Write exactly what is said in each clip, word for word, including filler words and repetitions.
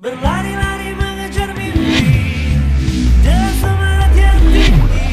Berlari-lari mengejar mimpi dengan semangat yang tinggi.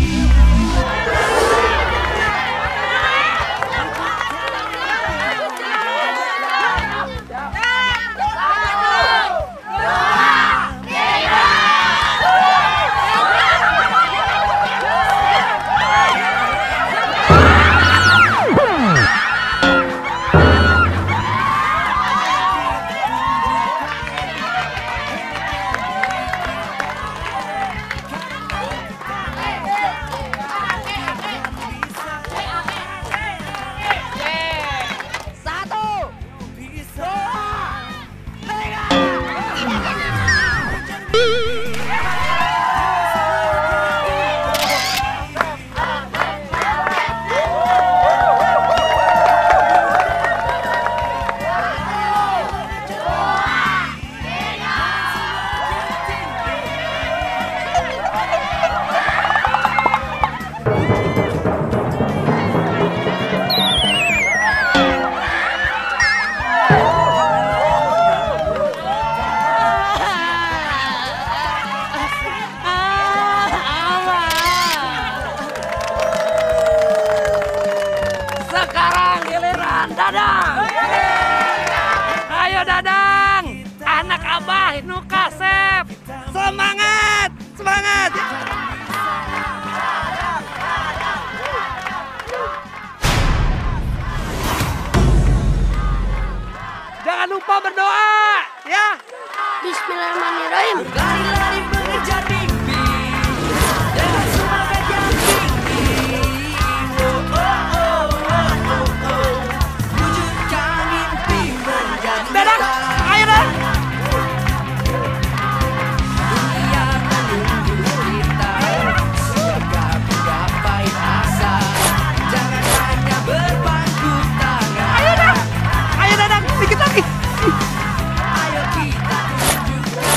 Sekarang giliran Dadang. Ayo Dadang, anak abah nu kasep. Semangat, semangat. Jangan lupa berdoa, ya. Bismillahirrahmanirrahim. Berlari-lari mengejar mimpi dengan semangat yang tinggi. Oh, oh, oh, oh, oh, oh. Wujudkan mimpi menjadi Dadang, nyata. ayo Dadang. Dunia menunggu kita, segap gapai asa. Jangan hanya berpangku tangan. Ayo Dadang, ayo Dadang, dikit lagi. Ayo kita tunjukkan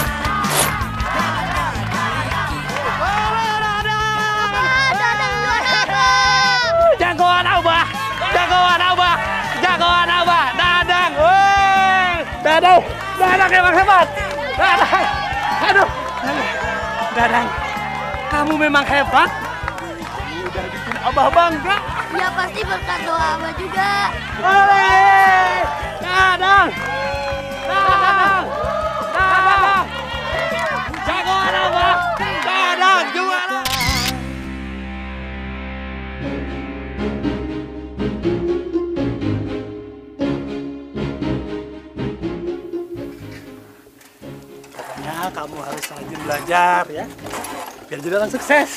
Jagoan abah, jagoan abah, jagoan abah, Dadang, woi, Dadang, Dadang emang hebat, Dadang, aduh, Dadang, kamu memang hebat, kamu udah bikin abah bangga, Ya pasti berkat doa Abah juga. oleh, Dadang, Dadang, Dadang, jagoan abah, Dadang juara. Ya, kamu harus rajin belajar ya, biar jadi orang sukses.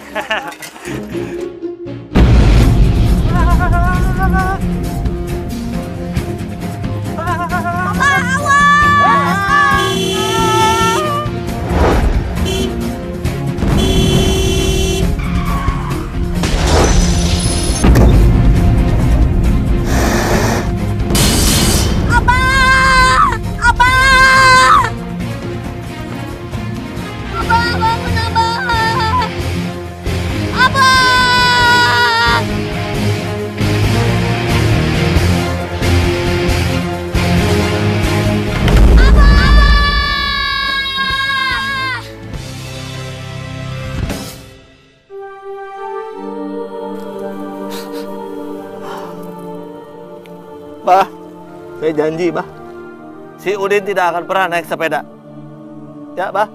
Abah, bangun Abah. Abah. Abah. Bah, saya janji, Bah. Si Udin tidak akan pernah naik sepeda. Ya, Bah.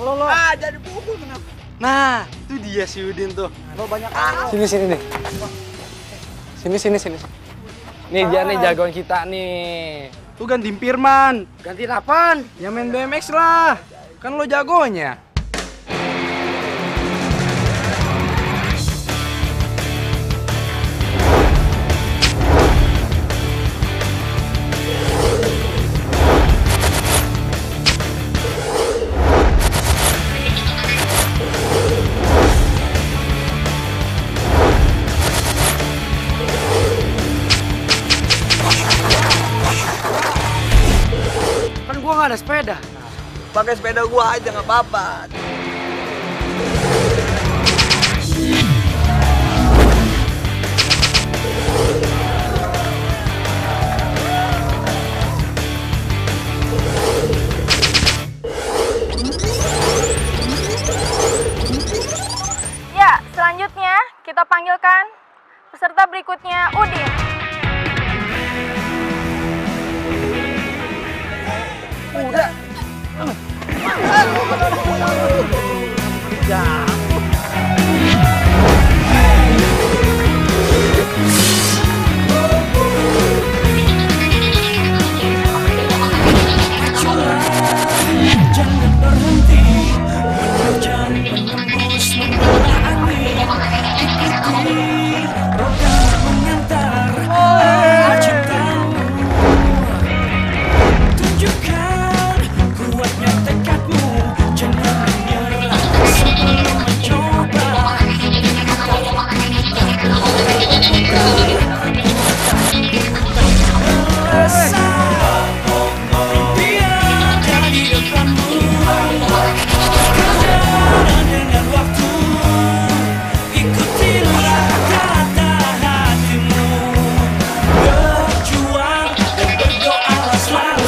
lo lo. Ah, jadi pukul kenapa? Nah, itu dia si Udin tuh. Lo banyak ah. Sini sini nih. Sini sini sini. Nih dia nih jagoan kita nih. Tuh gantiin Firman. Gantiin apaan? Ya main B M X lah. Kan lo jagonya. Kan gua nggak ada sepeda. Pakai sepeda gua aja nggak apa-apa. Ya, selanjutnya kita panggilkan peserta berikutnya, Udin. Udah. Jangan berhenti menerjang, menembus, membara angin. Ikuti roda mengantar arah cintamu. Tunjukkan kuatnya tekadmu, jangan menyerah sebelum mencoba. Rasa impian ada di depanmu. Kejar dengan waktu, ikutilah kata hatimu. Berjuang dan berdoa selalu.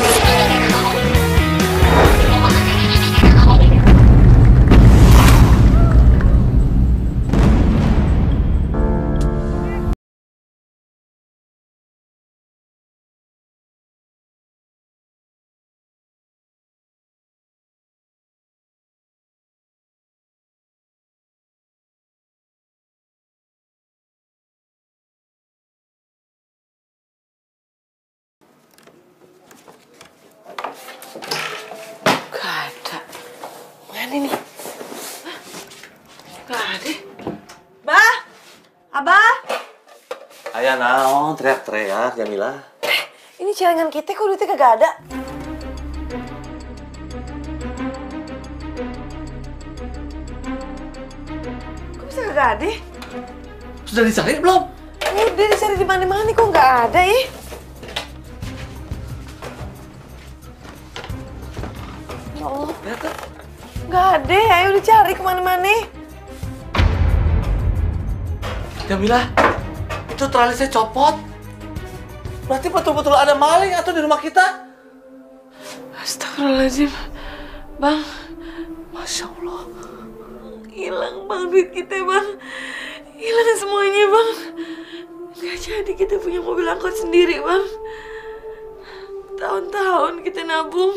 Gak ada. Mana nih? Hah? Gak ada. Bah! Abah! Ayah naon teriak-teriak Jamila. Eh, ini celengan kita kok duitnya kagak ada? Kok bisa kagak ada? Sudah dicari belum? Udah dicari di mana-mana kok nggak ada ya? Ya Allah. Nggak ada, ayo dicari kemana-mana. Jamila, itu tralisnya copot. Berarti betul-betul ada maling atau di rumah kita? Astagfirullahaladzim. Bang, Masya Allah. Hilang bang duit kita bang. Hilang semuanya bang. Gak jadi kita punya mobil angkot sendiri bang. Tahun-tahun kita nabung.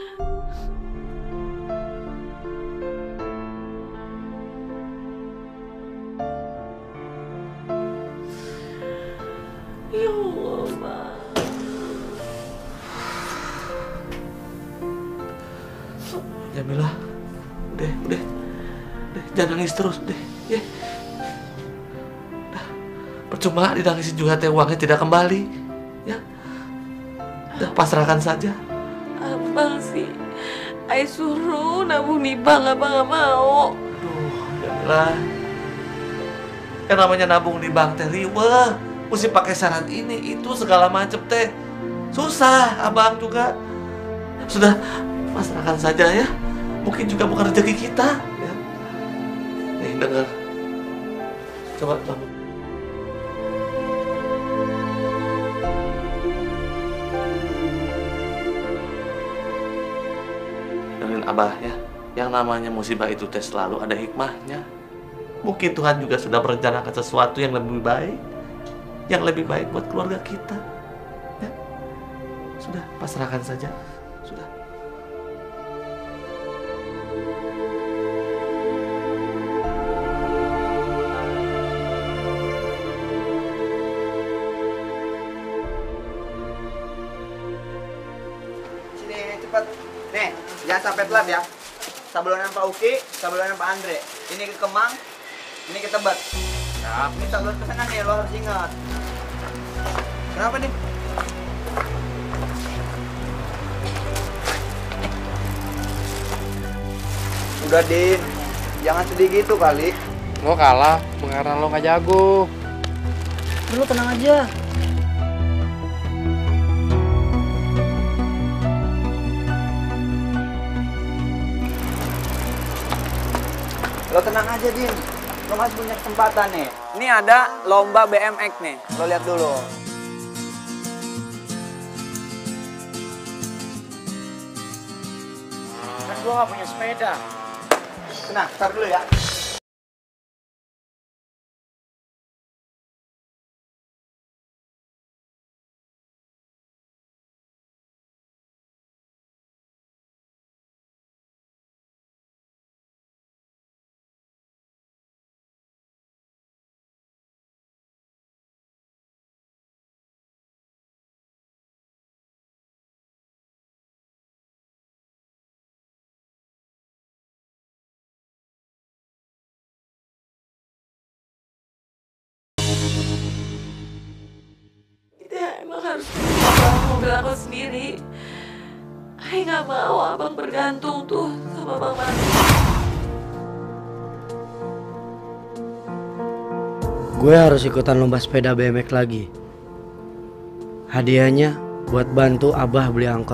Ya Allah bang. Jamila, udah, udah, udah, jangan nangis terus, deh, ya. Udah, percuma dinangisin juga teh uangnya tidak kembali, ya. Udah pasrahkan saja. Abang sih, Ay suruh nabung di bank, abang gak mau. Aduh, Jamila, yang namanya nabung di bank teh riweuh, mesti pakai syarat ini itu segala macem teh, susah, abang juga. Sudah, pasrahkan saja ya. Mungkin juga bukan rezeki kita. Ya. Nih, dengar. Coba bangun. Dengerin Abah ya. Yang namanya musibah itu teh selalu ada hikmahnya. Mungkin Tuhan juga sudah merencanakan sesuatu yang lebih baik. Yang lebih baik buat keluarga kita. Ya. Sudah, pasrahkan saja. Sudah. estafet lap ya. Sablonan Pak Uki, sablonan Pak Andre. Ini ke Kemang, ini ke Tebet. Nah, ini sablon pesanan nih, lo harus ingat. Kenapa nih? Udah, Din. Jangan sedih gitu kali. Lo kalah, karena lo gak jago. Lu tenang aja. Lo tenang aja, Din. Lo masih punya kesempatan nih. Ini ada lomba B M X nih. Lo lihat dulu. Kan gua nggak punya sepeda. Tenang, start dulu ya. Kita emang harus bawa mobil aku sendiri. Ayah nggak mau abang bergantung tuh sama Bang Mandi. Gue harus ikutan lomba sepeda B M X lagi. Hadiahnya buat bantu Abah beli angkot.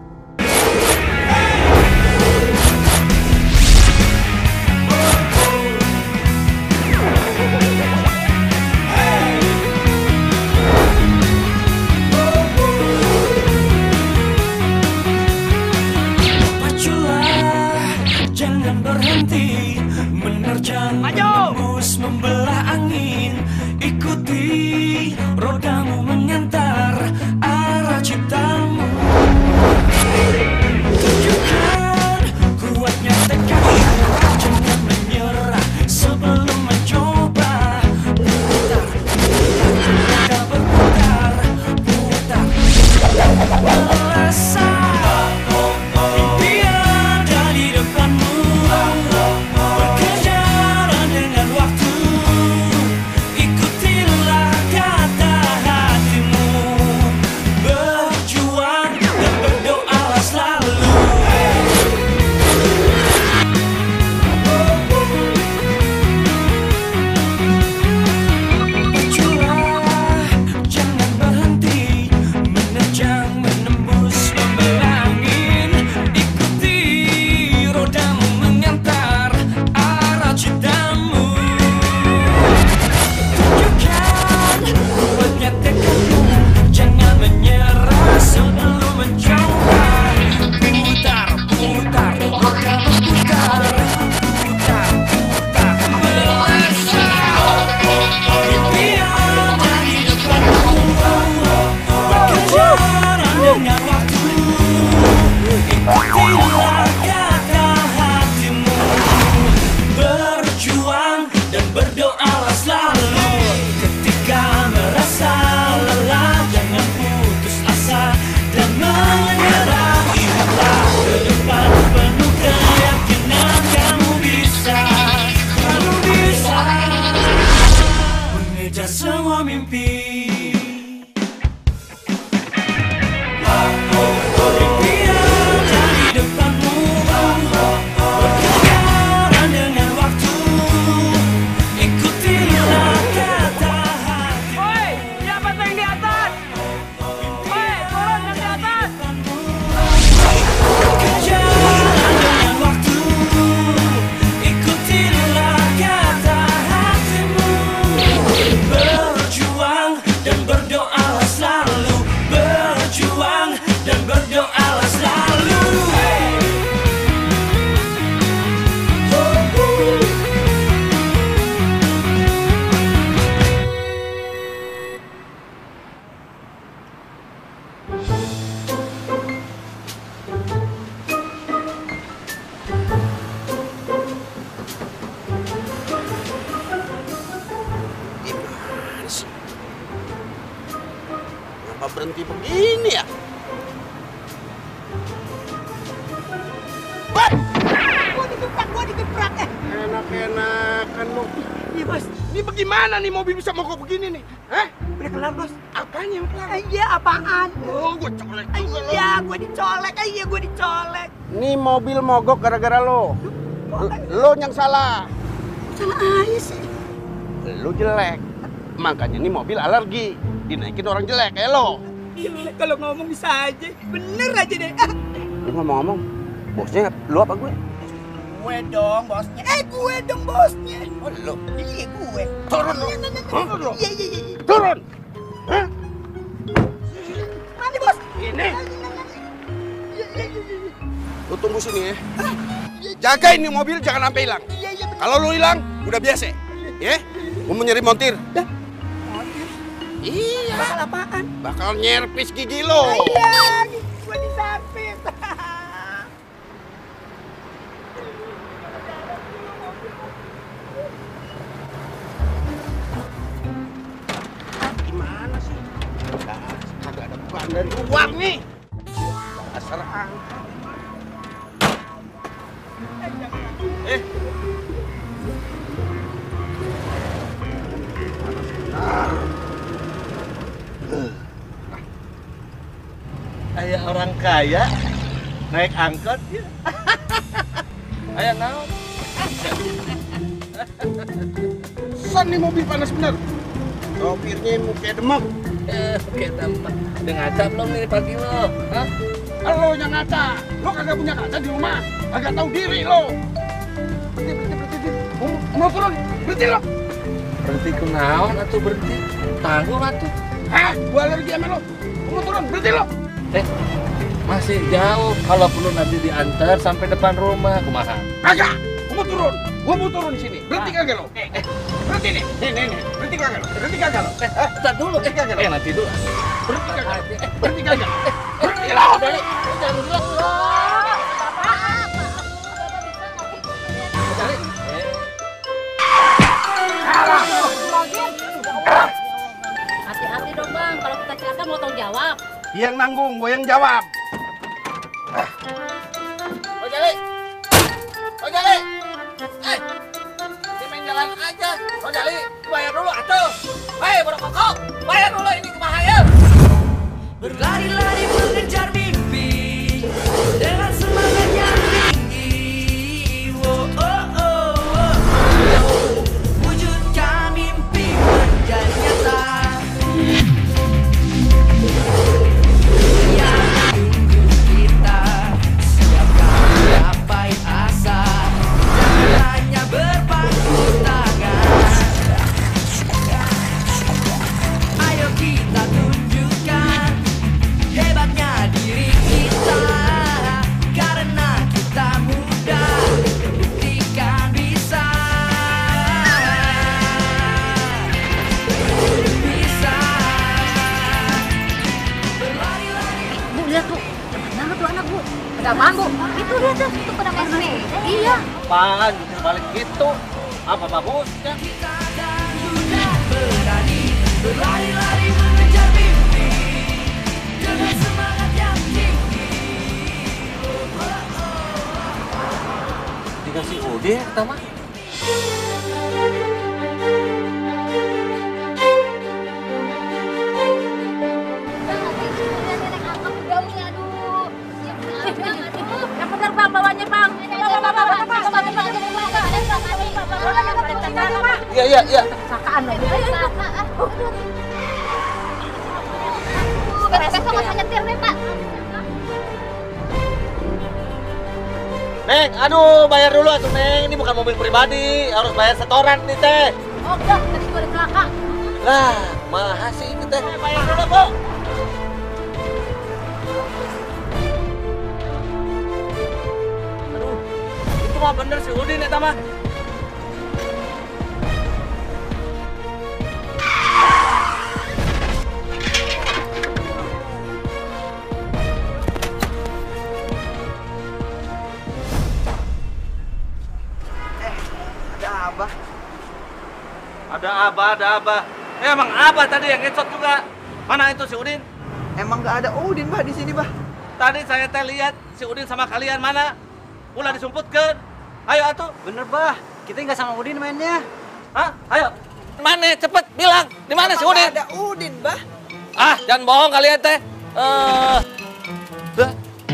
Berhenti menerjang, menembus, membelah angin. Ikuti rodamu mengantar arah ciptamu. Tunjukkan kuatnya tekadmu, jangan menyerah sebelum mencoba. Putar, putar, berputar, putar, melesat. Impian dari depanmu. Berkejaran dengan waktu. Ikutilah kata hatimu. Berjuang dan berdoalah selalu. Berjuang, jangan berhenti. Menerjang, menembus, membelah angin. Ikuti rodamu mengantar arah ciptamu. Tunjukkan kuatnya tekadmu, jangan menyerah sebelum mencoba. Putar, putar, roda berputar. Putar, putar, melesat. Impian dari depanmu. Berkejaran dengan waktu. Ikutilah kata hatimu. Berjuang dan berdoalah selalu. Ketika merasa lelah, jangan putus asa dan menyerah. Ingatlah ke depan penuh keyakinan. Kamu bisa, kamu bisa mengejar semua mimpi. Impian dari depanmu. Berkejaran dengan waktu. Ikutilah kata hati. Woi, siapa tuh yang di atas? Woi, turun yang di atas. Berkejaran dengan waktu. Ikutilah kata hatimu. Berjuang dan berdoalah selalu. Berjuang dan berdoalah selalu. Gimana sih? Kenapa berhenti begini ya? Ini bagaimana nih mobil bisa mogok begini nih? Hah? Udah kelar, Bos. Apanya yang kelar? Iya, apaan? Oh, gue colek juga lo. Iya, gue dicolek. Iya, gue dicolek. Nih mobil mogok gara-gara lo. Lo yang salah. Salah aja sih. Lo jelek. Makanya nih mobil alergi. Dinaikin orang jelek kayak lo. Jelek kalau ngomong bisa aja. Bener aja deh. Lu ngomong-ngomong, bosnya lu apa gue? Gue dong bosnya. Eh, gue dong bosnya. Oh, lo. Iya, gue. Turun lo. Turun lo. Iya, iya, iya. Turun. Hah? Mana, Bos? Ini. Lu tunggu sini ya. Jaga ini mobil jangan sampai hilang. Iya, iya. Kalau lu hilang, udah biasa. Ya? Mau nyari montir. Iya. Bakal apaan? Bakal nyerpis gigi lo. Iya, gue diservis. Gimana sih? Kagak ada bukaan dari uang nih. Dasar angka. Eh. Ayah orang kaya naik angkot ya. Ayah naon? San nih mobil panas bener. Sopirnya muka demek. Eh, kayak dampak. Udah ngaca belum nih pagi lo? Hah? Lo yang ngaca. Lo kagak punya kaca di rumah. Kagak tahu diri lo. Berhenti, berhenti, berhenti. Mau, mau turun. Berhenti lo. Berhenti kunaon atau berhenti? Tanggung atuh. Hah? Gua alergi sama lo. Mau turun. Berhenti lo. Eh, masih jauh. Kalau perlu nanti diantar sampai depan rumah. Kumaha? Kagak. Gua mau turun. Gua mau turun di sini. Berhenti kagak lo? Eh, eh. Berhenti nih. Nih, nih, nih. Berhenti kagak lo? Berhenti kagak lo? Eh, bentar dulu. Berhenti kagak lo? Eh, nanti dulu. Berhenti kagak lo? Eh, berhenti kagak lo? Eh, berhenti lo. Dari, jangan bilang. Dari. Hati-hati dong bang, kalau kita celaka mau tanggung jawab. Yang nanggung, gua yang jawab. Oh Jali. Oh Jali. Eh. Dia main jalan aja. Oh Jali, bayar dulu atuh. Hei, bodoh kokok. Bayar dulu ini kebahaya. Berlari-lari mengejar mimpi dengan semangat yang tinggi. Oh, oh, oh, oh. Wujudkan mimpi menjadi nyata. Yang tunggu kita siapkan gapai asa. Jangan hanya berpangku tangan. Ayo kita tunjukkan hebatnya diri kita, karena kita muda buktikan bisa. Bisa berlari-lari. Bu, lihat bu, cepat banget tuh anak bu. Ada apaan bu? Itu lihat tuh, itu pada main sepeda. Iya. Apaan gitu balik gitu? Apa bagusnya? Kita akan muda berani berlari-lari mengejar mimpi dengan semangat yang tinggi. Dikasih udah ya kita mah. Yang bener bang, bawanya bang. Iya iya iya. Sakaan lagi. Besok nggak usah nyetir nih pak. Neng, aduh bayar dulu atuh Neng. Ini bukan mobil pribadi, harus bayar setoran nih teh. Oh enggak, tadi gue ada celaka. Lah, maha sih ini teh. Bayar dulu bu. Aduh, itu mah bener si Udin eta mah. Ada apa? Ada apa, ada apa. Eh, emang apa tadi yang ngecot juga? Mana itu si Udin? Emang nggak ada Udin bah di sini bah. Tadi saya teh lihat si Udin sama kalian mana? Ulah disumputkeun. Ayo atuh. Bener bah, kita nggak sama Udin mainnya. Hah? Ayo. Mana? Cepet bilang. Di mana si Udin? Ada Udin, Bah. Ah, jangan bohong kalian teh. Eh, dah.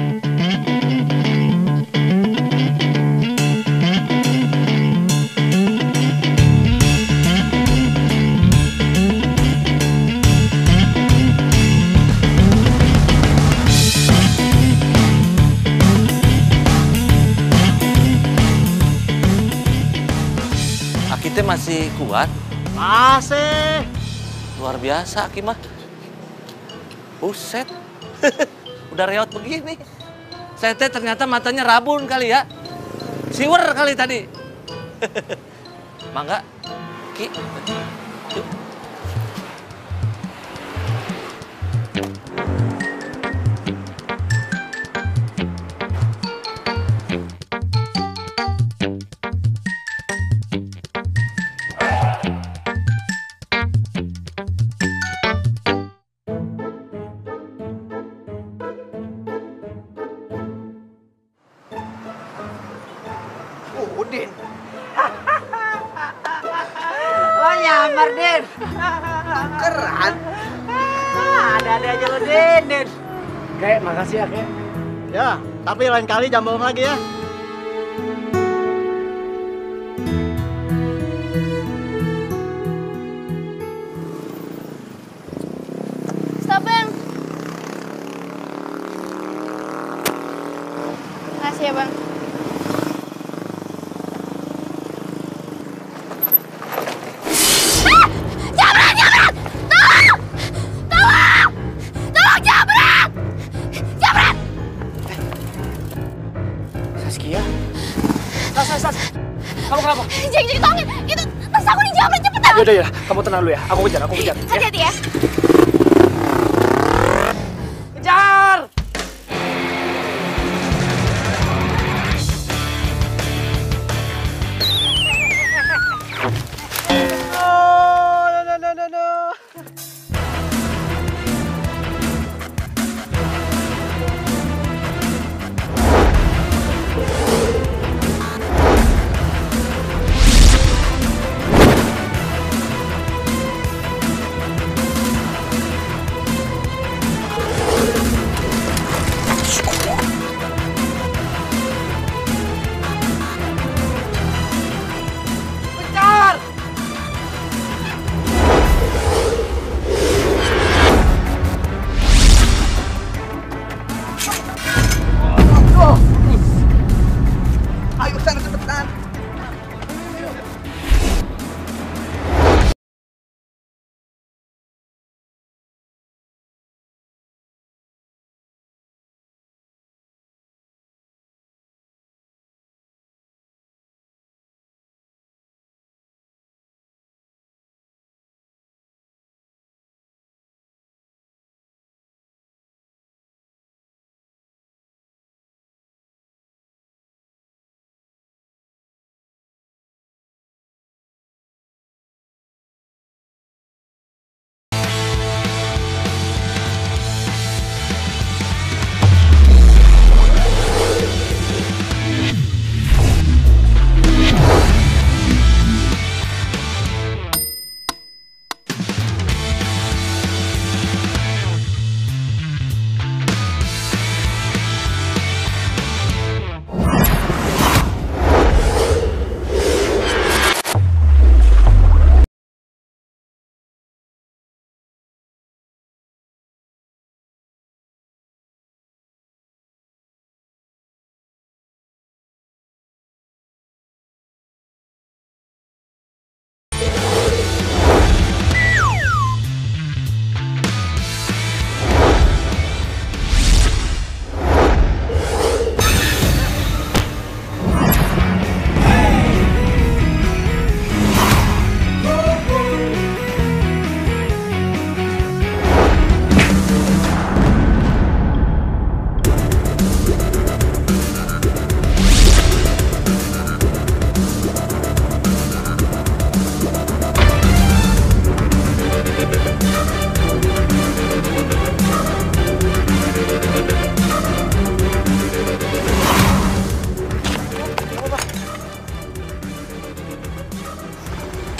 Aki teh masih kuat? Masih. Luar biasa Aki mah. Buset. Udah reot begini. Saya teh ternyata matanya rabun kali ya. Siwer kali tadi. Mangga. Ki. Yuk. Udin. Lo nyamar, Din. Keren. Ada-ada aja lo, Din, Din. Kek, makasih ya, Kek. Ya, tapi lain kali jangan bohong lagi ya. Stop, Bang. Makasih ya, Bang. Saskia? Sas, Sas, Sas. Kamu kenapa? Jeng, Jeng, tolongin. Itu tas aku dijamret, cepetan. Yaudah, ya, kamu tenang dulu ya. Aku kejar, aku kejar. Hati-hati ya. Kejar! Oh, no, no, no, no.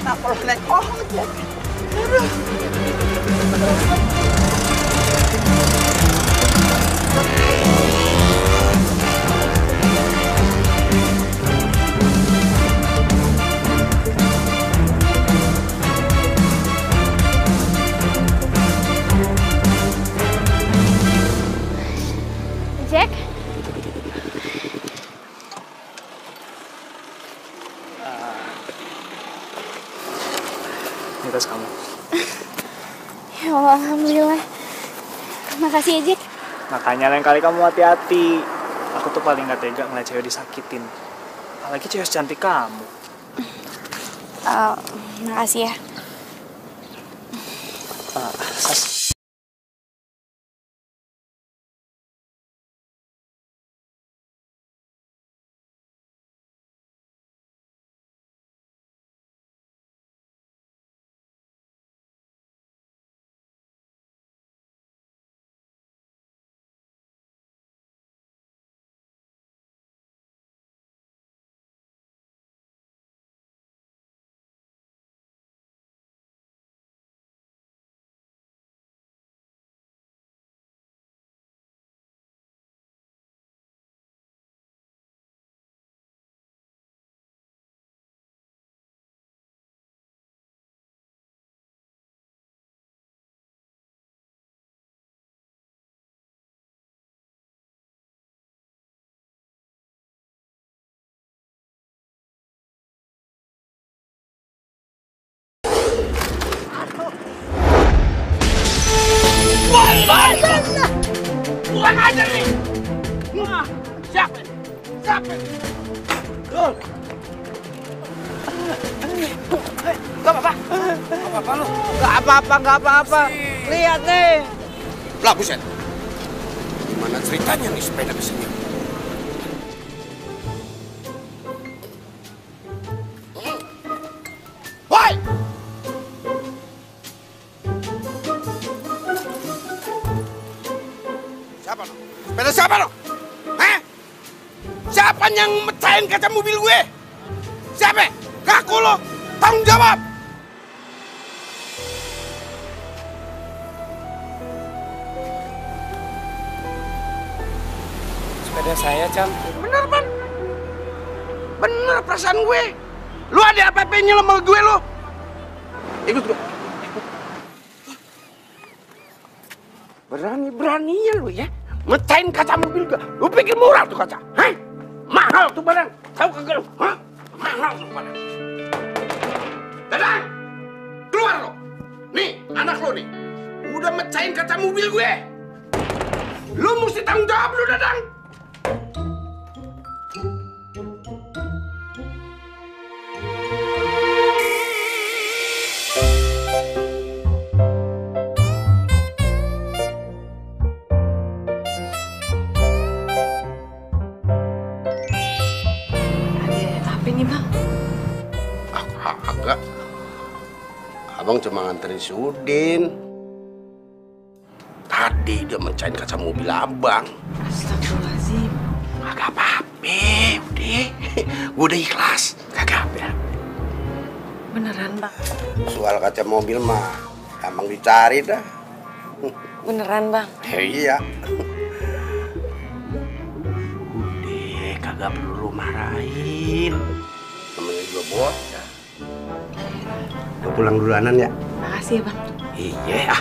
kenapa lo naik ojek? Aduh. Jack? Ini tas kamu. Ya Allah, alhamdulillah. Makasih ya, Jack. Makanya lain kali kamu hati-hati. Aku tuh paling gak tega ngeliat cewek disakitin. Apalagi cewek secantik kamu. Uh, makasih ya. Uh, Sas. Kurang ajar nih! Wah, siapa? Siapa? Gol! Gak apa-apa? Gak apa-apa lu? Gak apa-apa, gak apa-apa. Lihat nih. Lah, buset. Gimana ceritanya nih sepeda kesini? Woi! Siapa lo? Sepeda siapa lo? Hah? Siapa yang mecahin kaca mobil gue? Siapa? Ngaku lo? Tanggung jawab! Sepeda saya, Cam. Bener, Pan. Bener perasaan gue. Lu ada apa apa nyelam sama gue lo? Ikut gue. Berani-beraninya lu ya. Mecahin kaca mobil gue. Lu pikir murah tuh kaca? Hah? Mahal tuh barang. Tahu kagak lu? Hah? Mahal tuh barang. Dadang! Keluar lo. Nih, anak lo nih. Udah mecahin kaca mobil gue. Lu mesti tanggung jawab lu, Dadang. Agak. Abang cuma nganterin si Udin. Tadi dia mecahin kaca mobil abang. Astagfirullahaladzim. Agak apa-apa, udah. Gue udah ikhlas. Kagak apa. Beneran, Bang? Soal kaca mobil mah gampang dicari dah. Beneran, Bang? Ya, iya. Udah, kagak perlu marahin. Namanya juga bocah. Gue pulang duluanan ya. Makasih ya, Bang. Iya ah.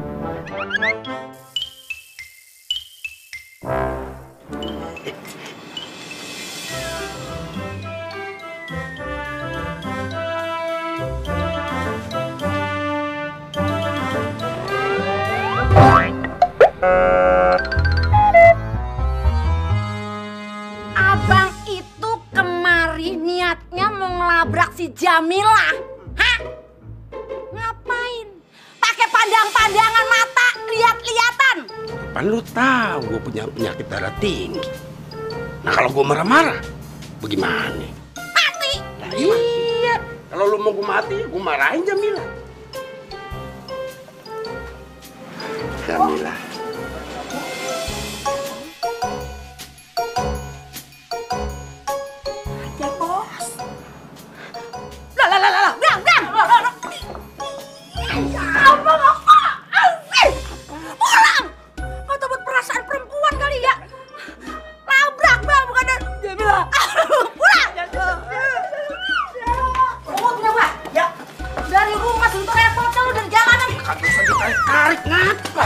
Abang itu kemari niatnya mau ngelabrak si Jamilah. Hah? Ngapain? Pakai pandang-pandangan mata, lihat-lihatan. Pan lu tahu gue punya penyakit darah tinggi. Nah kalau gue marah-marah, bagaimana? Mati. Nah, iya. Kalau lu mau gue mati, gue marahin Jamilah. Jamilah. Ya bos. Lah lah lah lah, Bang, Bang. tarik ngapa?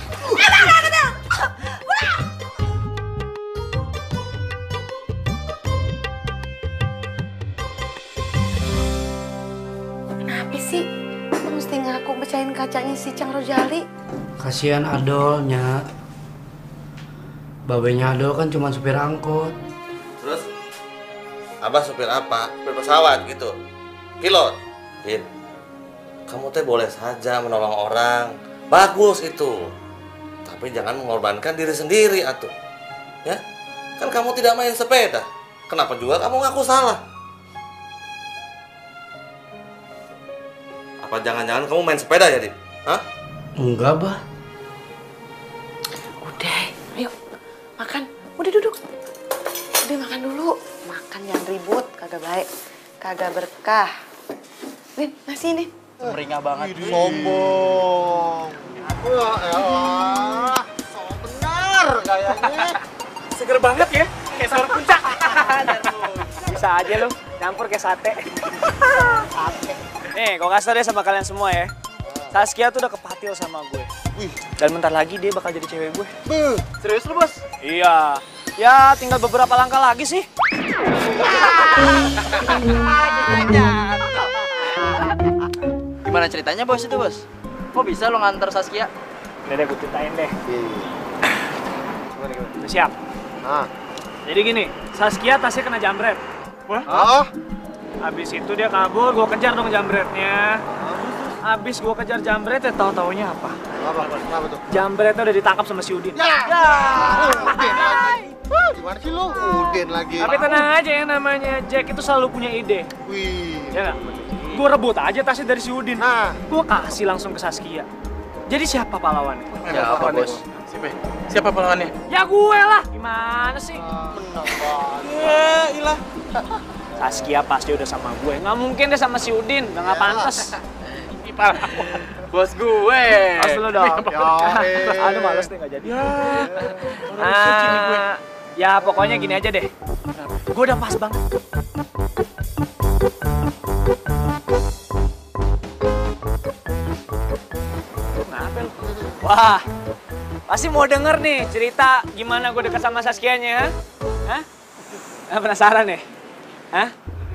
Kenapa sih? Lu mesti ngaku pecahin kacanya si Cang Rojali. Kasihan Adolnya. Babenya Adol kan cuma supir angkot. Terus? Abah supir apa? Supir pesawat gitu? Pilot? Din, kamu teh boleh saja menolong orang. Bagus itu. Tapi jangan mengorbankan diri sendiri atuh. Ya? Kan kamu tidak main sepeda. Kenapa juga kamu ngaku salah? Apa jangan-jangan kamu main sepeda ya, Din? Hah? Enggak, Bah. Udah, ayo makan. Udah duduk. Udah makan dulu. Makan jangan ribut, kagak baik, kagak berkah. Nih, nasi ini. Meringah banget. Sombong. Wah, elah. So benar kayaknya. Seger banget ya, kayak sayur puncak. Bisa aja lu, nyampur kayak sate. Nih, gue kasih tau deh sama kalian semua ya. Saskia tuh udah kepatil sama gue. Wih. Dan bentar lagi dia bakal jadi cewek gue. Beuh. Serius lu, Bos? Iya. Ya, tinggal beberapa langkah lagi sih. Gimana ceritanya bos itu bos? Kok bisa lo nganter Saskia? Udah deh, gue ceritain deh. Udah siap? Ah. Jadi gini, Saskia tasnya kena jambret. Wah? Oh. Abis itu dia kabur, gue kejar dong jambretnya. Abis gue kejar jambret, ya tahu-taunya apa? Apa? Kenapa tuh? Jambretnya udah ditangkap sama si Udin. Ya. Ya. Udin lagi. Gimana sih lo? Udin lagi. Tapi tenang aja ya, namanya Jack itu selalu punya ide. Wih. Ya nggak? Gue rebut aja tasnya dari si Udin. Nah. Gue kasih langsung ke Saskia. Jadi siapa pahlawannya? Siapa bos? Siapa? Siapa pahlawannya? Ya gue lah. Gimana sih? Menang banget. Ya ilah. Saskia pasti udah sama gue. Nggak mungkin deh sama si Udin. Udah nggak pantas. Bos gue. Pas dulu dong. Ya, Aduh males deh nggak jadi. Ah, ya pokoknya gini aja deh. Gue udah pas banget. Kenapa lu? Wah, pasti mau denger nih cerita gimana gue dekat sama Saskianya. Hah? Hah? Penasaran nih? Hah?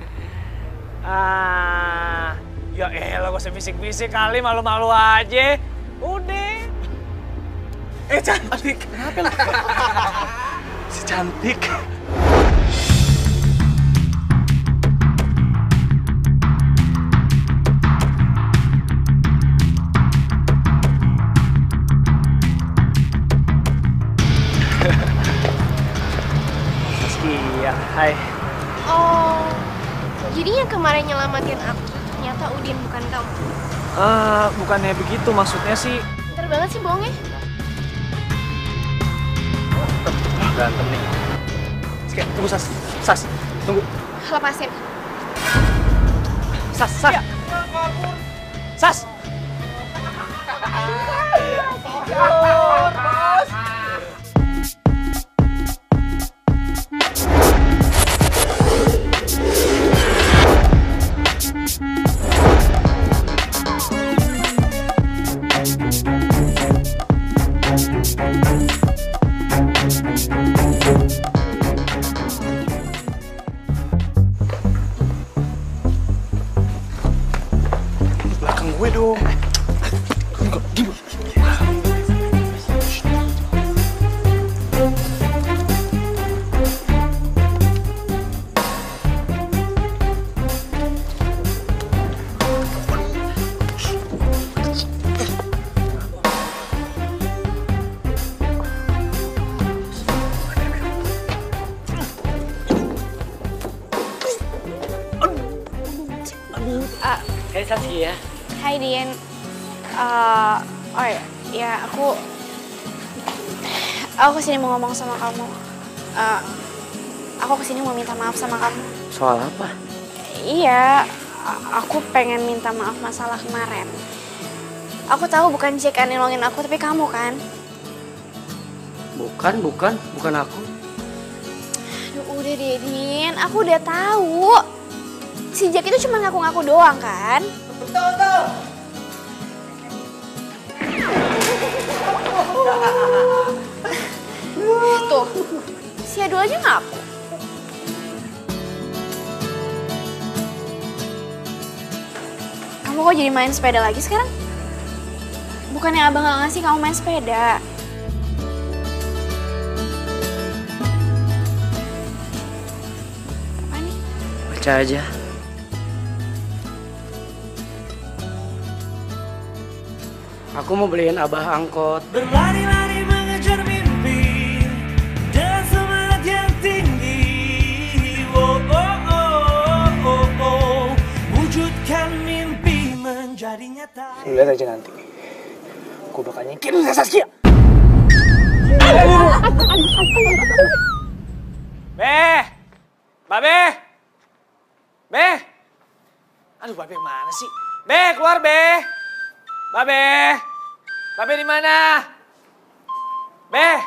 Ah, ya elah gak usah bisik-bisik kali, malu-malu aja. Udah. Eh cantik. Kenapa lah? Si cantik. Saskia, hai. Oh, jadi yang kemarin nyelamatin aku ternyata Udin bukan kamu. Ah, bukannya begitu maksudnya sih. Pinter banget sih bohongnya. Berantem nih. Saskia, tunggu Sas. Sas, tunggu. Lepasin. Sas, Sas. Sas. Belakang gue dong. Enggak, gini. Ah, Hai Saskia. Hai Din. Uh, oh ya, ya aku aku kesini mau ngomong sama kamu. Uh, aku kesini mau minta maaf sama kamu. Soal apa? Iya, a- aku pengen minta maaf masalah kemarin. Aku tahu bukan Jack yang nolongin aku, tapi kamu kan? Bukan, bukan, bukan aku. Aduh, udah deh Din, aku udah tahu. Si Jack itu cuma ngaku-ngaku doang kan? Betul betul. Tuh, si Adul aja ngaku. Kamu kok jadi main sepeda lagi sekarang? Bukannya abang gak ngasih kamu main sepeda. Apa nih? Baca aja. Aku mau beliin abah angkot. Berlari-lari mengejar mimpi dan semangat yang tinggi. Oh, oh, oh, oh, oh. Wujudkan mimpi menjadi nyata. Lihat aja nanti. Gue bakal nyingkirin Saskia. Beh! Babe! Beh! Aduh, Babe mana sih? Beh, keluar, Beh! Babe! Babe di mana? Beh!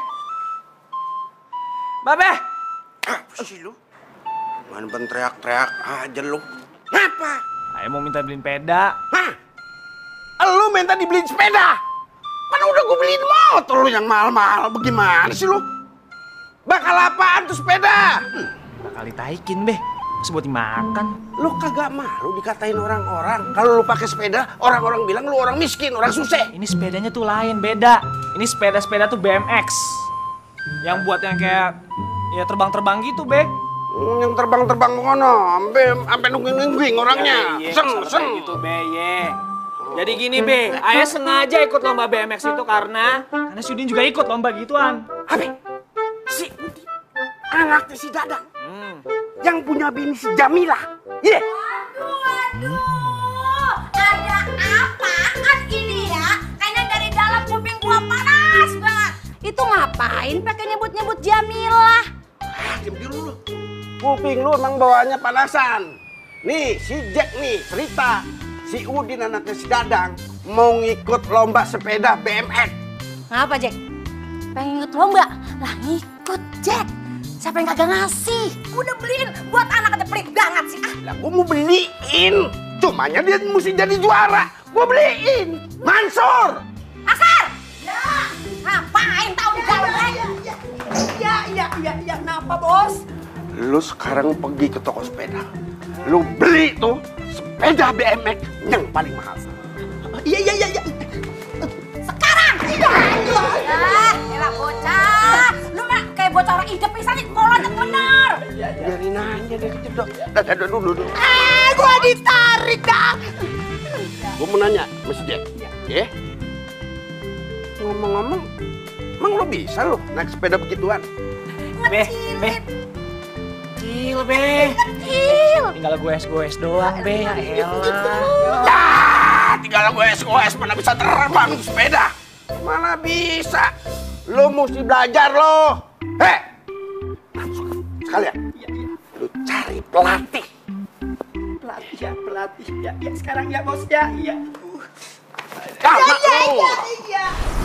Babe! Apa sih lu? Mana ben teriak-teriak aja lu. Ngapa? Ayo mau minta beliin peda. Hah? Lu minta dibeliin sepeda? Mana udah gue beliin motor lu yang mahal-mahal. Bagaimana sih lu? Bakal apaan tuh sepeda? Hmm. Bakal ditaikin, Beh. Terus buat dimakan. Lu kagak malu dikatain orang-orang. Kalau lu pakai sepeda, orang-orang bilang lu orang miskin, orang susah. Ini sepedanya tuh lain, beda. Ini sepeda-sepeda tuh B M X. Yang buat yang kayak ya terbang-terbang gitu, Be. Hmm, yang terbang-terbang ngono, sampai sampai nungging-nungging orangnya. Ya, seng, seng gitu, Be, ye. Jadi gini, Be, Ayah sengaja ikut lomba B M X itu karena karena si Udin juga ikut lomba gituan. Apa? Si Udin, anaknya si Dadang. Hmm. Yang punya bini si Jamilah. Iya. Yeah. Aduh, aduh. Ada apa kan ini ya? Kayaknya dari dalam kuping gua panas banget. Itu ngapain pakai nyebut-nyebut Jamilah? Ah, diam dulu lu. Kuping lu emang bawaannya panasan. Nih, si Jack nih cerita. Si Udin anaknya si Dadang mau ngikut lomba sepeda B M X. Ngapa, Jack? Pengen ikut lomba? Lah ngikut, Jack. Siapa yang kagak ngasih? Udah beliin buat anak aja pelit banget sih. Ah. Lah gua mau beliin. Cumanya dia mesti jadi juara. Gua beliin. Mansur. Asar! Ya. Ngapain tahu di dalam, eh? Ya, ya, ya, ya. Kenapa, Bos? Lu sekarang pergi ke toko sepeda. Lu beli tuh sepeda B M X yang paling mahal. Iya, iya, iya, iya. Sekarang! Ya, elah bocah. Lu mah kayak bocah orang hidup misalnya kolonnya bener. Biarin aja deh kejedok. Dah, dah, dulu, dulu. Eh, gua ditarik dah. Gua mau nanya, Mas Jack. Ya? Ngomong-ngomong, emang lu bisa lu naik sepeda begituan? Be, Be. Kecil, Be. Kecil. Tinggal goes-goes doang, Be. Ya elah. Ya, tinggal goes-goes mana bisa terbang sepeda. Mana bisa. Lu mesti belajar lo. Heh. Sekalian. Lu cari pelatih. Pelatih ya, pelatih ya. Ya sekarang ya, Bos ya. Iya. Ya, ya, ya, lu. ya, ya.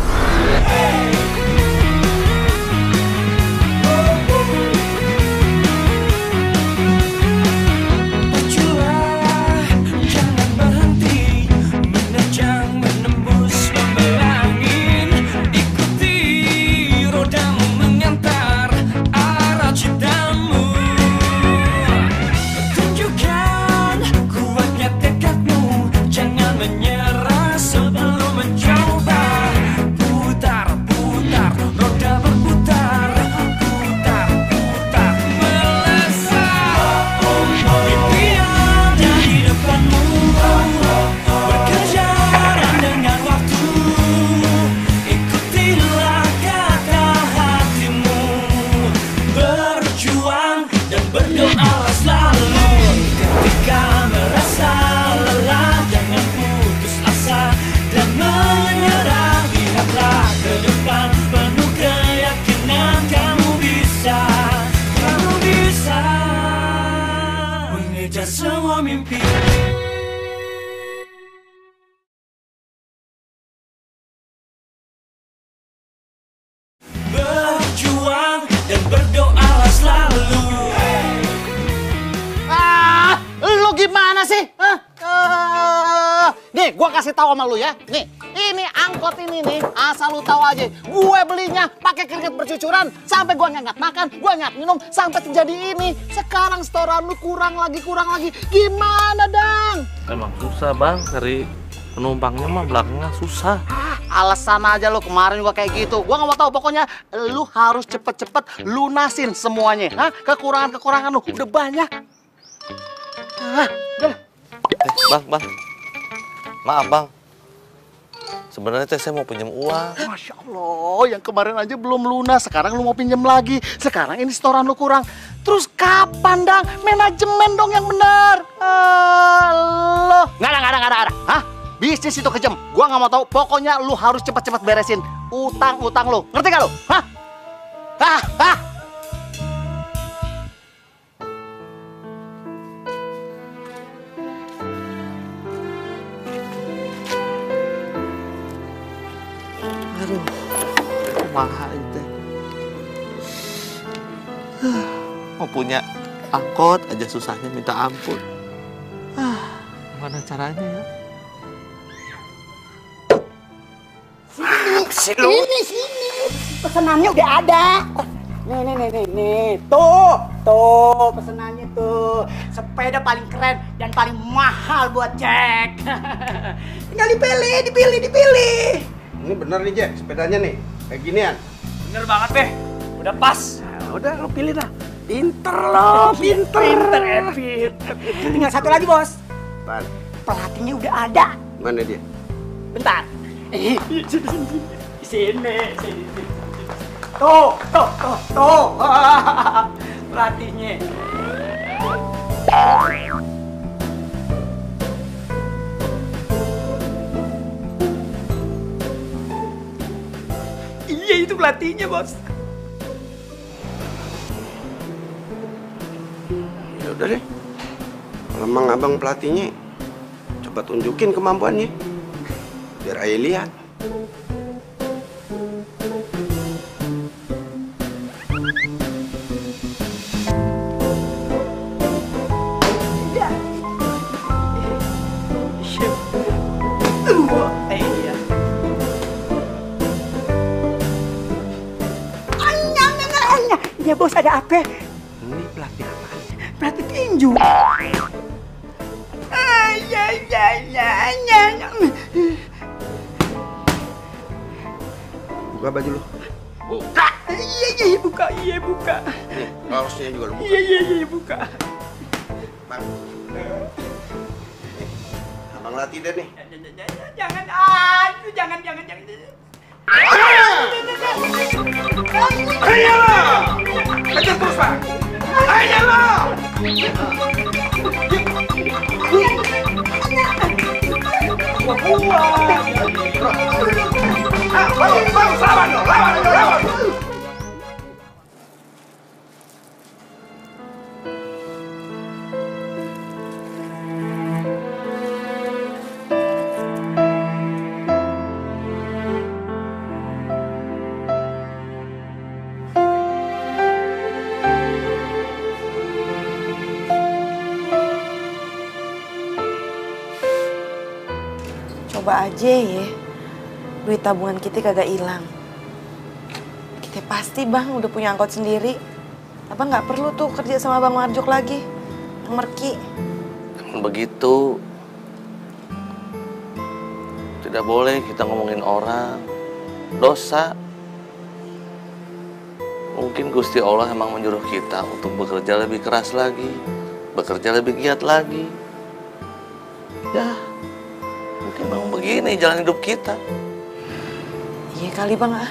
Semua mimpi. Berjuang dan berdoalah selalu. Ah, lu gimana sih? Hah? Uh, nih, Nih, gua kasih tahu sama lu ya. Nih, ini angkot ini nih, asal lu tahu aja. Gue belinya pakai keringat bercucuran, sampai gua nggak makan, gua nggak minum, sampai terjadi ini. Sekarang setoran lu kurang lagi, kurang lagi. Gimana, Dang? Emang susah bang, cari penumpangnya mah belakangnya susah. Alasan aja lu kemarin gua kayak gitu. Gua nggak mau tahu, pokoknya lu harus cepet-cepet lunasin semuanya. Hah? Kekurangan-kekurangan lu udah banyak. Hah? Udah. Eh, bang, bang. Maaf bang. Sebenarnya teh saya mau pinjam uang. Masya Allah, yang kemarin aja belum lunas, sekarang lu mau pinjam lagi. Sekarang ini setoran lu kurang. Terus kapan, Dang? Manajemen dong yang benar. Lo, nggak ada, nggak ada, nggak ada, nggak ada. Hah? Bisnis itu kejam. Gua nggak mau tahu. Pokoknya lu harus cepat-cepat beresin utang-utang lu. Ngerti nggak lu? Hah? Hah? Hah? Aduh, kumaha itu. Mau punya angkot aja susahnya minta ampun. Ah, gimana caranya ya? Sini, sini, sini. Pesenannya udah ada. Nih, nih, nih, nih, nih. Tuh, tuh pesenannya tuh. Sepeda paling keren dan paling mahal buat Jack. Tinggal dipilih, dipilih, dipilih. Ini bener nih Jack, sepedanya nih. Kayak ginian. Bener banget deh. Udah pas. Nah, udah lo pilih dah. Pinter lo, pinter. Pinter, eh, pinter. Tinggal satu lagi, Bos. Apaan? Pelatihnya udah ada. Mana dia? Bentar. Eh, sini, sini, sini, sini. Tuh, tuh, tuh, tuh. Pelatihnya. Iya, itu pelatihnya, Bos. Ya udah deh. Kalau emang abang pelatihnya, coba tunjukin kemampuannya. Biar Ayah lihat. Ya Bos, ada apa? Ini pelatih apaan? Pelatih tinju. Ah, ya, ya, ya, ya, ya. Buka baju lu. Buka. Iya, iya, buka, iya, buka. Nih, kaosnya juga lu buka. Iya, iya, iya, buka. Bang. Abang latih deh nih. Jangan, aduh, jangan, jangan, jangan. Ayolah! Kejar terus, Pak! Ayolah! Bang, bang, lawan lo, lawan lo, lawan lo! Coba aja ya, duit tabungan kita kagak hilang. Kita pasti bang udah punya angkot sendiri. Abang nggak perlu tuh kerja sama Bang Marjuk lagi, Bang Merki. Begitu. Tidak boleh kita ngomongin orang. Dosa. Mungkin Gusti Allah emang menyuruh kita untuk bekerja lebih keras lagi, bekerja lebih giat lagi. Ya. Mungkin memang begini jalan hidup kita. Iya kali bang ah.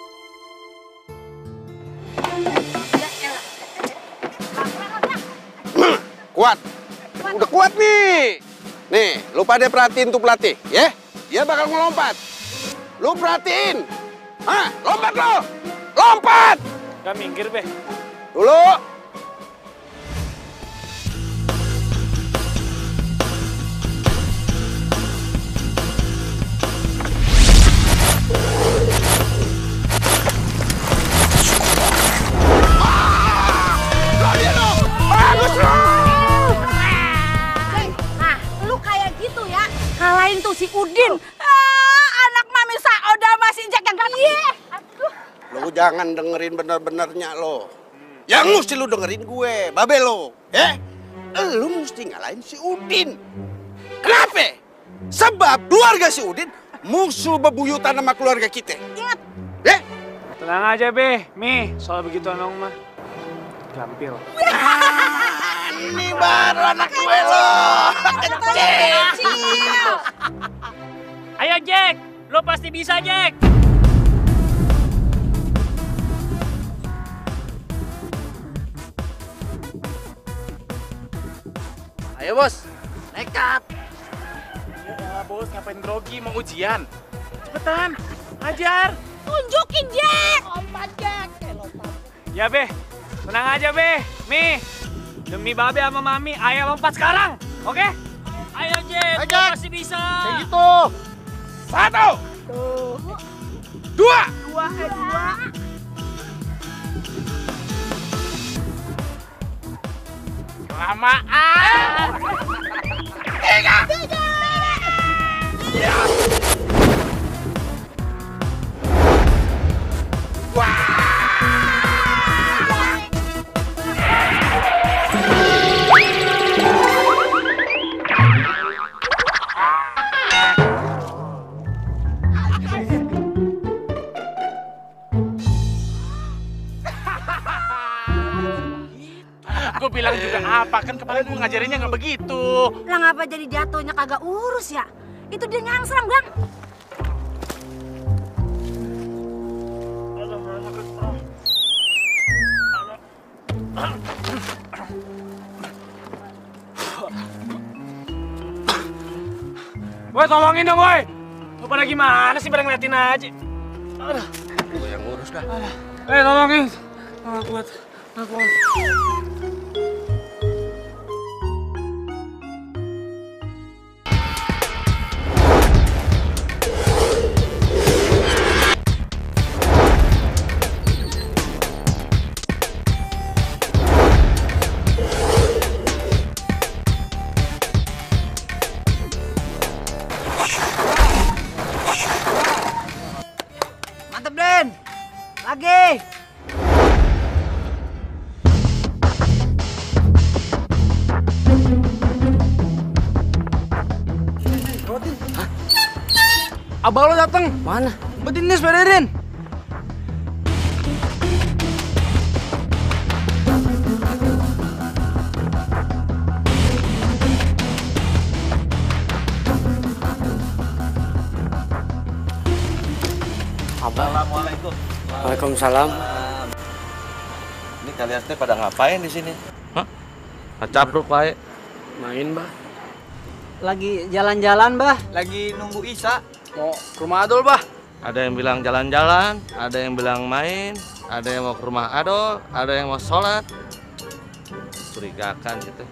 Kuat. Udah kuat nih. Nih, lu pada perhatiin tuh pelatih, ya? Dia bakal ngelompat. Lu perhatiin. Hah, lompat lo. Lompat. Gak minggir, Be. Dulu. Nah, lu kayak gitu ya, Kalahin tuh si Udin. Ah, anak mami Saoda masih Jack yang gak iya. Lo jangan dengerin bener-benernya lo. Yang mesti lu dengerin gue, babe lo. Ya? Lu mesti ngalahin si Udin. Kenapa? Sebab keluarga si Udin musuh bebuyutan sama keluarga kita. Ingat. Ya? Tenang aja, Be. Mi, soal begitu anong mah. Gampil. Ini baru anak gue lo. Kecil. Ayo Jack, lo pasti bisa Jack. Ayo bos, nekat. Ya bos, ngapain grogi, mau ujian. Cepetan, ajar. Tunjukin Jack. Lompat Jack. Ya Be, tenang aja Be. Mi, demi Babe sama Mami, ayo lompat sekarang, oke? Ayo Jack, Ayo, lo Jack. pasti bisa. Kayak gitu. Satu. Dua. Dua, eh, dua. Kelamaan. Tiga. Ya. Gue bilang juga apa, kan kemarin gue ngajarinnya nggak begitu. Lah ngapa jadi jatuhnya kagak urus ya? Itu dia nyangsrang, Bang. Woi, tolongin dong, woi. Lu pada gimana sih, pada ngeliatin aja. Aduh. Gue yang ngurus dah. Eh, tolongin. Nggak kuat, nggak kuat. Mantep, Den. Lagi. Abang lo dateng. Mana? Betin nih sepeda Den. Assalamualaikum. Waalaikumsalam. Ini kalian teh pada ngapain di sini? Hah? Ngacapruk wae. Main, Bah. Lagi jalan-jalan, Bah. Lagi nunggu Isa. Mau ke rumah Adol, Bah. Ada yang bilang jalan-jalan, ada yang bilang main, ada yang mau ke rumah Adol, ada yang mau sholat. Curigakan gitu.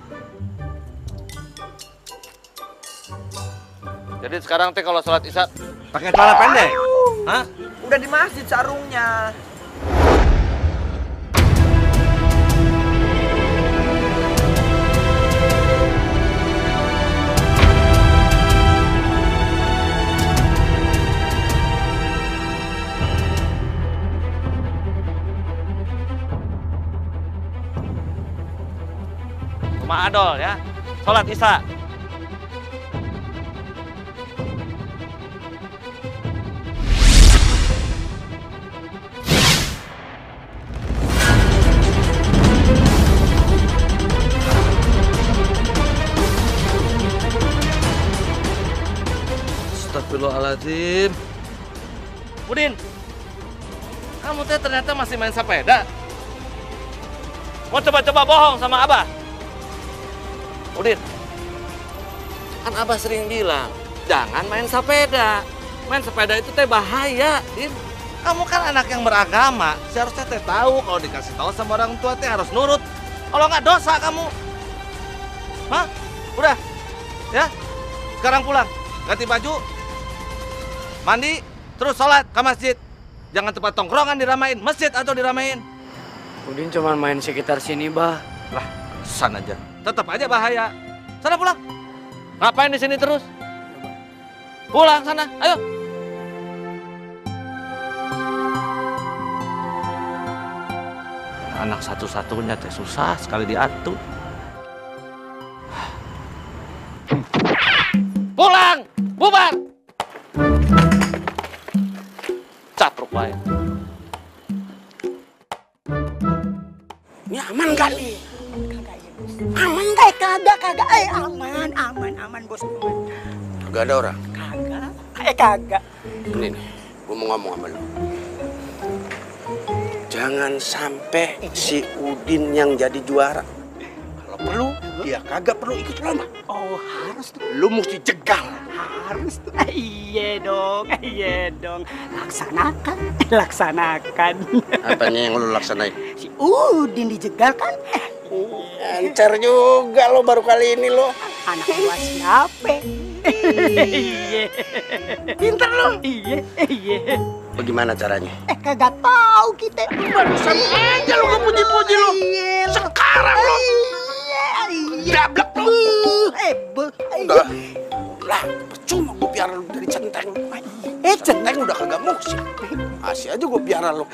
Jadi sekarang teh kalau sholat isya pakai celana pendek? Hah? Udah di masjid sarungnya. Rumah Adol ya, sholat isya. Astagfirullahaladzim. Udin, kamu teh ternyata masih main sepeda. Mau coba-coba bohong sama Abah? Udin, kan Abah sering bilang, jangan main sepeda. Main sepeda itu teh bahaya, Din. Kamu kan anak yang beragama, seharusnya teh tahu kalau dikasih tahu sama orang tua teh harus nurut. Kalau nggak dosa kamu. Hah? Udah, ya. Sekarang pulang, ganti baju, mandi, terus sholat ke masjid. Jangan tempat tongkrongan diramain, masjid atau diramain. Udin cuma main sekitar sini, Bah. Lah, sana aja. Tetap aja bahaya. Sana pulang. Ngapain di sini terus? Pulang sana, ayo. Anak satu-satunya teh susah sekali diatur. Pulang, bubar. Catruk bae. Ini aman gak nih? Aman gak? Kagak, kagak. Eh, aman, aman, aman, bos. Kagak ada orang? Kagak. Eh, kagak. Ini nih, gue mau ngomong sama lu. Jangan sampai si Udin yang jadi juara. Kalau perlu, dia kagak perlu ikut lomba. Oh, harus tuh. Lu mesti jegal. Harus tuh. Eh, iya dong, eh, iya dong. Laksanakan, laksanakan. Apanya yang lu laksanain? Si Udin dijegal kan? Encer juga lo baru kali ini lo. Anak gua siapa? Iya. Pinter lo. Iya, iya. Bagaimana caranya? Eh, kagak tahu kita. Barusan aja lo ngepuji-puji lo. Sekarang lo. Iya, iya. Dablek lo. Eh, be. Udah. Lah, percuma gue piara lo dari centeng. Eh, centeng udah kagak musik. Masih aja gue piara lo.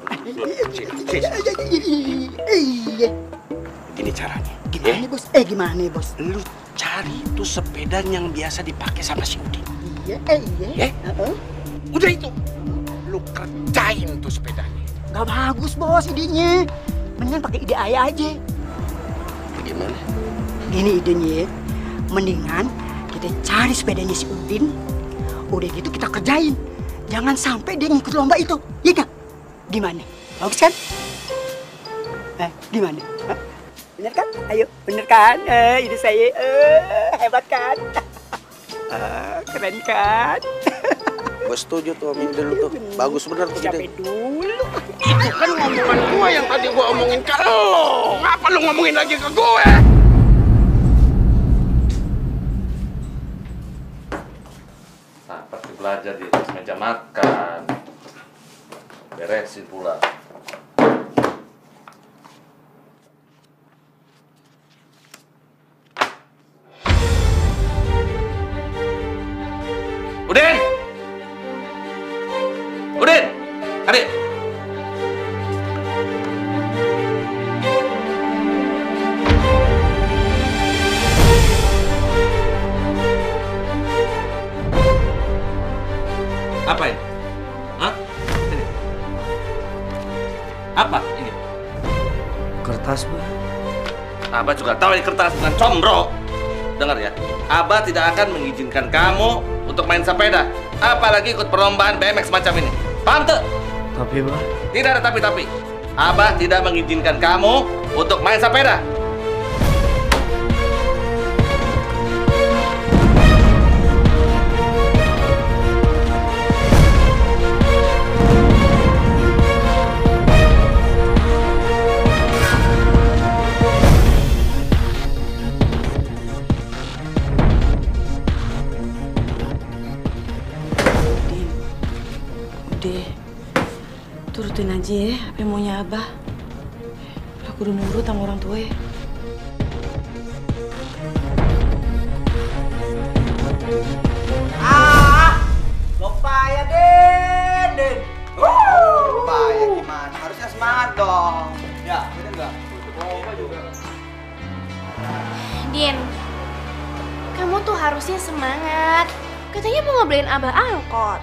Iya. Gini caranya. Gimana nih, bos? Eh, gimana nih, bos? Lu cari tuh sepeda yang biasa dipakai sama si Udin. Iya, eh, iya. Ya? Udah itu. Lu kerjain tuh sepedanya. Gak bagus, bos, idenya. Mendingan pakai ide ayah aja. Gimana? Gini idenya ya. Mendingan kita cari sepedanya si Udin. Udah gitu kita kerjain. Jangan sampai dia ngikut lomba itu. Iya gak? Gimana? Bagus kan? Eh, gimana? Hah? Bener kan? Ayo, bener kan? Eh, ide saya eh, hebat kan? Uh, keren kan? Gue setuju tuh, Amin dulu tuh. Bagus bener tuh ide. Dulu. Itu kan ngomongan gue yang tadi gue omongin ke lo. Ngapa lu ngomongin lagi ke gue? Nah, pasti belajar di atas meja makan. Beresin pula. Udin! Udin! Adik! Apa ini? Hah? Ini? Apa ini? Kertas, Bah. Abah juga tahu ini kertas, bukan combro. Dengar ya, Abah tidak akan mengizinkan kamu untuk main sepeda, apalagi ikut perlombaan B M X semacam ini. Paham tuh? Tapi, Bah. Tidak ada tapi-tapi. Abah tidak mengizinkan kamu untuk main sepeda. Turutin aja ya, apa yang maunya Abah. Aku udah nurut sama orang tua ya. Ah, lupa ya, Den, Den. Lupa ya gimana? Harusnya semangat dong. Ya, bener nggak? Lupa juga. Din, kamu tuh harusnya semangat. Katanya mau ngebeliin Abah angkot.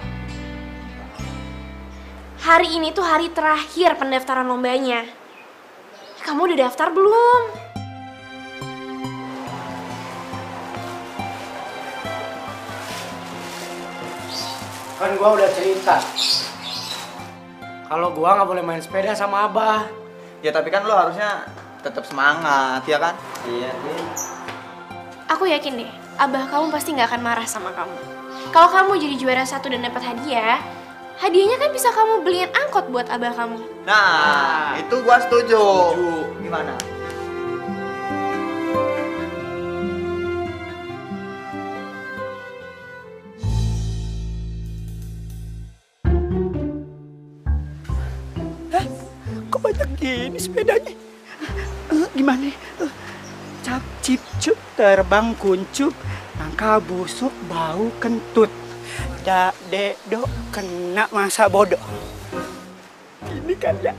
Hari ini tuh hari terakhir pendaftaran lombanya. Kamu udah daftar belum? Kan gua udah cerita. Kalau gua nggak boleh main sepeda sama Abah. Ya tapi kan lo harusnya tetap semangat, ya kan? Iya, Den. Aku yakin deh, Abah kamu pasti nggak akan marah sama kamu. Kalau kamu jadi juara satu dan dapat hadiah, hadiahnya kan bisa kamu beliin angkot buat Abah kamu. Nah, itu gua setuju. Setuju. Gimana? Hah? Kok banyak gini sepedanya? Uh, gimana? Uh, cap cip cup terbang kuncup, nangka busuk bau kentut. Dak Dedo kena masa bodoh. Ini kan ya.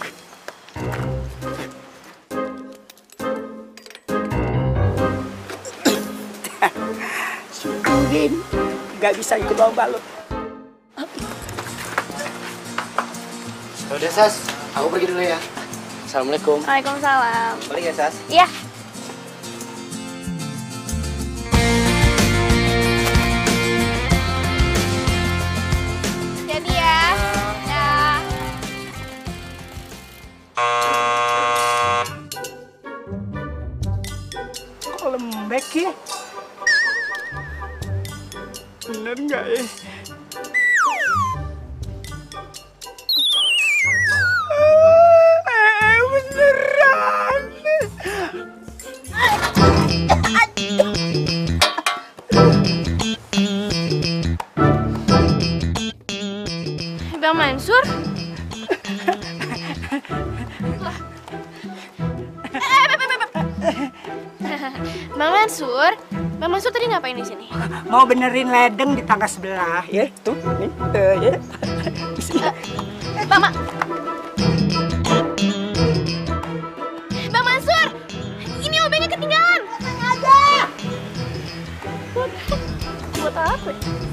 Si Udin nggak bisa ikut lomba lo. Udah Sas, aku pergi dulu ya. Assalamualaikum. Waalaikumsalam. Balik ya, Sas? Iya. Jadi ya. Ya. Kok lembek ya? Bener nggak ya? Eh, beneran. Bang Mansur? Bang Mansur, Bang Mansur tadi ngapain di sini? Mau benerin ledeng di tangga sebelah, ya tuh, nih, tuh, ya. Bang Ma Bang Mansur, ini O B-nya ketinggalan. Ada. Buat apa?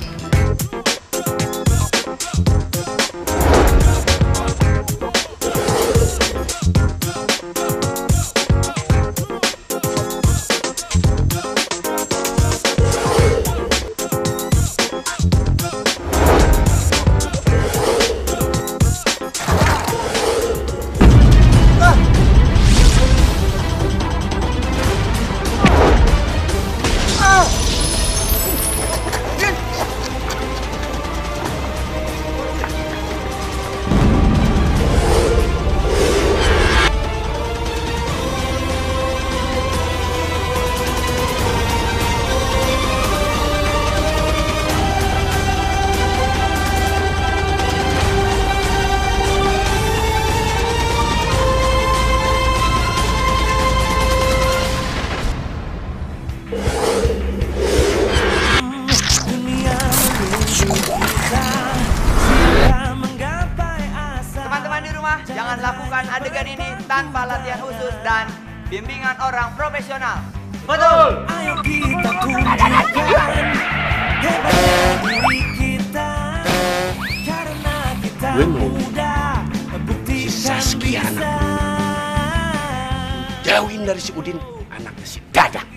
Jangan lakukan adegan ini tanpa latihan khusus dan bimbingan orang profesional. Betul. Ayo kita tunjukkan hebatnya diri kita karena kita muda Si Saskia bisa. jauhin dari si Udin, anaknya si Dadak.